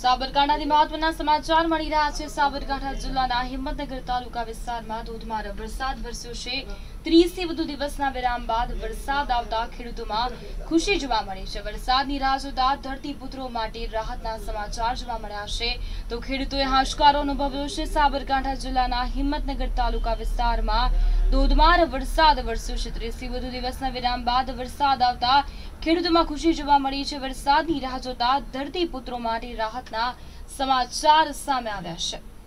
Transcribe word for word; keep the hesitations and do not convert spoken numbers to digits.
સાબરકાંઠાથી મહત્વના સમાચાર મળી રહ્યા છે। સાબરકાંઠા જિલ્લાના હિંમતનગર તાલુકા વિસ્તારમાં ધોધમાર વરસાદ વરસ્યો છે। ત્રીસથી વધુ દિવસના વિરામ બાદ વરસાદ આવતા ખેડૂતોમાં ખુશી જોવા મળી છે। વરસાદની રાહ જોતા ધરતીપુત્રો માટે રાહતના સમાચાર જોવા મળ્યા છે, તો ખેડૂતોએ હાશકારો અનુભવ્યો છે। સાબરકાંઠા જિલ્લાના હિંમતનગર તાલુકા વિસ્તારમાં ધોધમાર વરસાદ વરસ્યો છે। ત્રીસથી વધુ દિવસના વિરામ બાદ વરસાદ આવતા ખેડૂતોમાં ખુશી જોવા મળી છે। વરસાદની રાહ જોતા ધરતીપુત્રો માટે રાહતના સમાચાર સામે આવ્યા છે।